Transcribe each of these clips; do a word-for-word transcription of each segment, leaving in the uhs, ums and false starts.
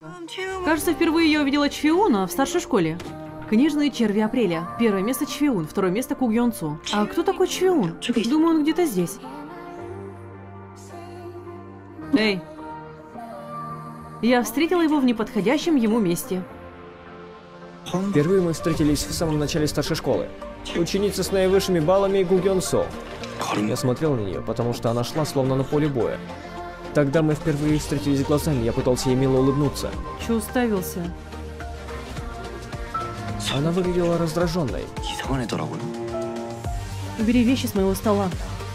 Кажется, впервые я увидела Чвеуна в старшей школе. Книжные черви апреля. Первое место Чвеун, второе место Кук Йон Су. А кто такой Чвеун? Думаю, он где-то здесь. Эй. Я встретила его в неподходящем ему месте. Впервые мы встретились в самом начале старшей школы. Ученица с наивысшими баллами Кук Йон Су. Я смотрел на нее, потому что она шла словно на поле боя. Тогда мы впервые встретились глазами, я пытался ей мило улыбнуться. Чё уставился? Она выглядела раздраженной. Убери вещи с моего стола.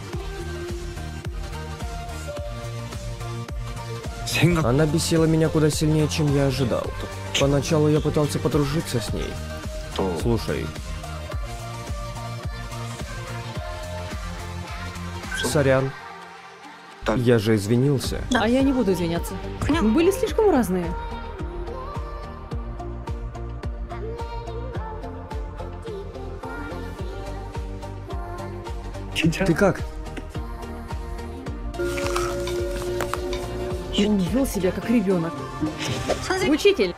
Она бесила меня куда сильнее, чем я ожидал. Поначалу я пытался подружиться с ней. Слушай. Сорян. Я же извинился. А я не буду извиняться. Мы были слишком разные. Ты как? Он вел себя как ребенок. Учитель!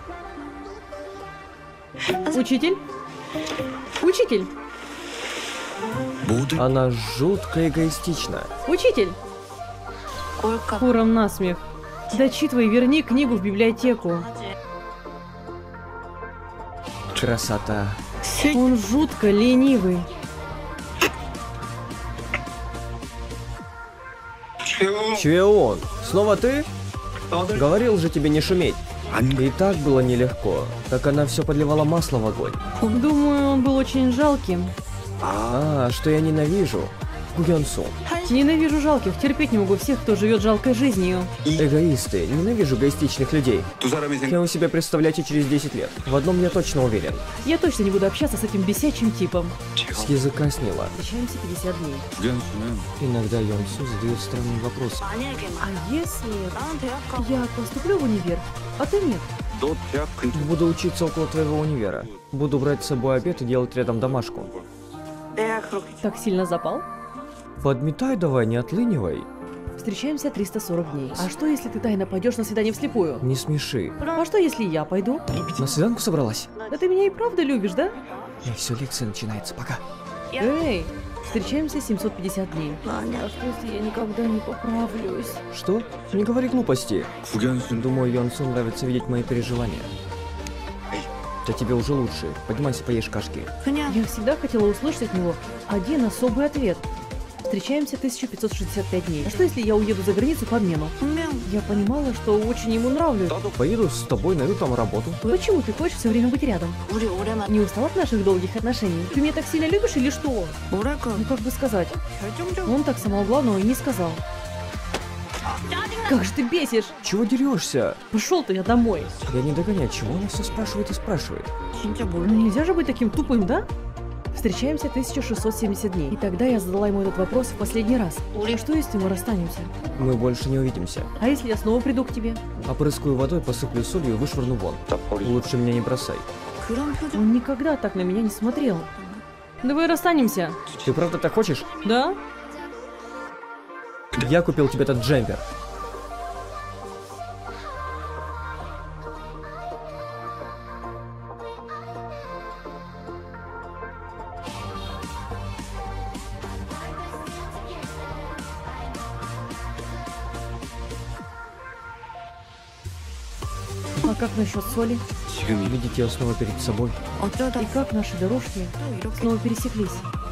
Учитель! Учитель! Она жутко эгоистична. Учитель! Курам насмех. Дочитывай, верни книгу в библиотеку. Красота. Он жутко ленивый. Чвеун, снова ты? Говорил же тебе не шуметь. И так было нелегко. Так она все подливала масло в огонь. Думаю, он был очень жалким. А, что я ненавижу. Кук Йон Су. Ненавижу жалких, терпеть не могу всех, кто живет жалкой жизнью. Эгоисты. Ненавижу эгоистичных людей. Кем вы себя представляете через десять лет? В одном я точно уверен. Я точно не буду общаться с этим бесячим типом. С языка сняло. Встречаемся пятьдесят дней. Иногда Йон Су задает странные вопросы. А если я поступлю в универ, а ты нет? Буду учиться около твоего универа. Буду брать с собой обед и делать рядом домашку. Так сильно запал? Подметай давай, не отлынивай. Встречаемся триста сорок дней. А что, если ты тайно пойдешь на свидание вслепую? Не смеши. А что, если я пойду? На свиданку собралась? Да ты меня и правда любишь, да? И все, лекция начинается. Пока. Эй, встречаемся семьсот пятьдесят дней. А что, если я никогда не поправлюсь? Что? Не говори глупости. Думаю, Йон Су нравится видеть мои переживания. Да тебе уже лучше. Поднимайся, поешь кашки. Я всегда хотела услышать от него один особый ответ. Встречаемся тысяча пятьсот шестьдесят пять дней. А что, если я уеду за границу по обмену? Я понимала, что очень ему нравлюсь. Поеду с тобой, найду там работу. Почему ты хочешь все время быть рядом? Не устал от наших долгих отношений? Ты меня так сильно любишь или что? Ну как бы сказать. Он так самого главного и не сказал. Как же ты бесишь! Чего дерешься? Пошел-то я домой. Я не догоняю, чего она все спрашивает и спрашивает. Ну нельзя же быть таким тупым, да? Встречаемся тысяча шестьсот семьдесят дней. И тогда я задала ему этот вопрос в последний раз. Что если мы расстанемся? Мы больше не увидимся. А если я снова приду к тебе? Опрыскаю водой, посыплю солью и вышвырну вон. Лучше меня не бросай. Он никогда так на меня не смотрел. Давай расстанемся. Ты правда так хочешь? Да? Я купил тебе этот джемпер. А как насчет соли? Видите ее снова перед собой. И как наши дорожки снова пересеклись?